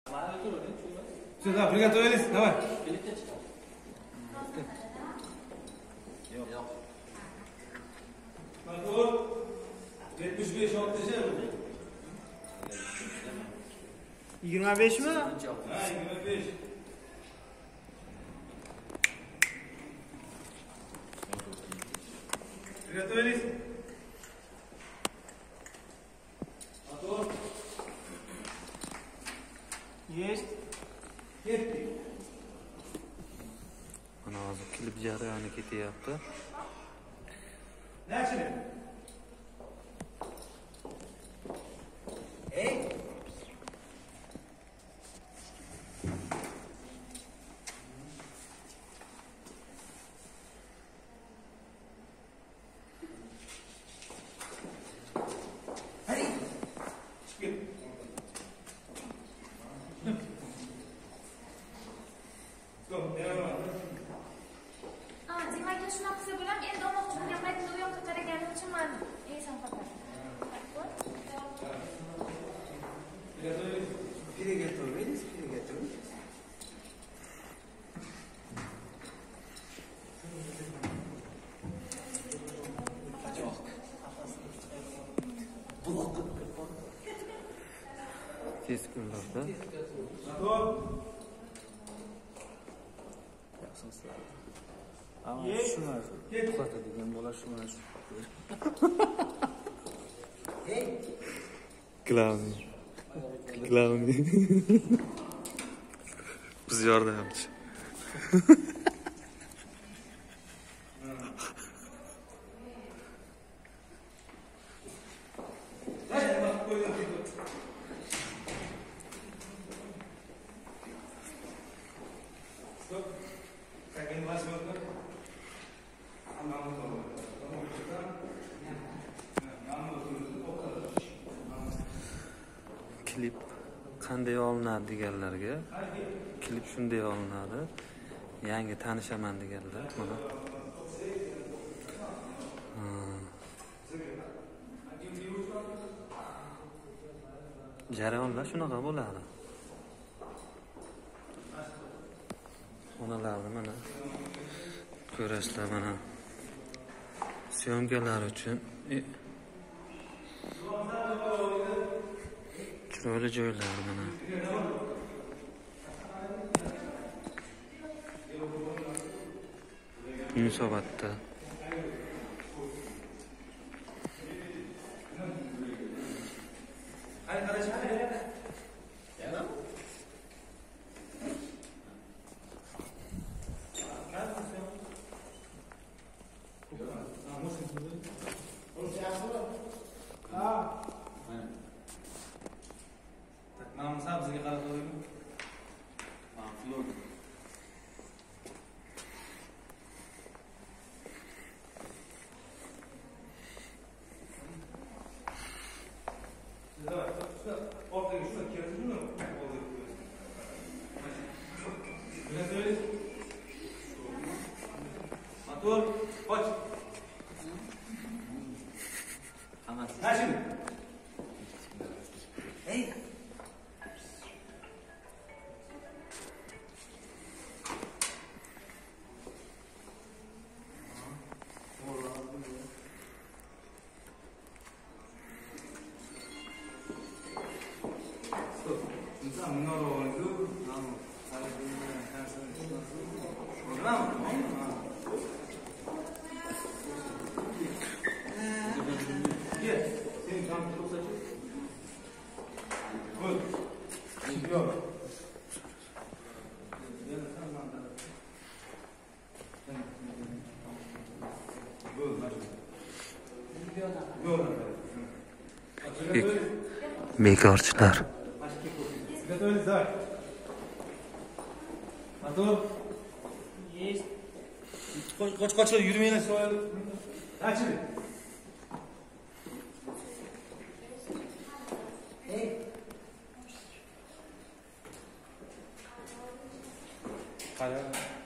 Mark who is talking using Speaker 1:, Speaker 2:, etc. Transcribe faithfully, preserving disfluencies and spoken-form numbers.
Speaker 1: Все, да, приготовились, давай. Мотор. yetmish besh oltmish.
Speaker 2: yigirma beshmi?
Speaker 1: Ha, yigirma besh. Приготовились? Мотор.
Speaker 2: Есть.
Speaker 1: Ketdik.
Speaker 3: Mana hozir klip jarayoni ketyapti.
Speaker 1: Начали. Эй. Эй.
Speaker 4: Demak, shunaqa qilsa bo'lam. Endi olmoqchi bo'lgan paytimda u yoqqa qaraganim uchun men esam qoladi.
Speaker 2: Приготовились, приготовились.
Speaker 3: Tez kunlarda
Speaker 2: Ama şuna uxlatadigan bola shu mana shu.
Speaker 3: Glavni. Glavni. Biz yordamchi. Klip qanday olinadi deganlarga, klip shunday olinadi. Yangi tanishaman deganlar mana. Jarayonlar shunaqa bo'ladi. Onalarni mana ko'rasizlar mana. Syomkalar uchun chiroyli joylar mana. Yunusobodda.
Speaker 1: Mana sabziga qarab qo'ying. Ma'qul. Давай, shu ortaga shu kerakmi? Приготовились? Мотор, поч. Начали. Эй.
Speaker 3: Bekorchilar.
Speaker 1: Готовились, давай. Мотор.
Speaker 2: Есть.
Speaker 1: Qoch qochlar yurmanglar, so'yil. Начали. Эй. Qara.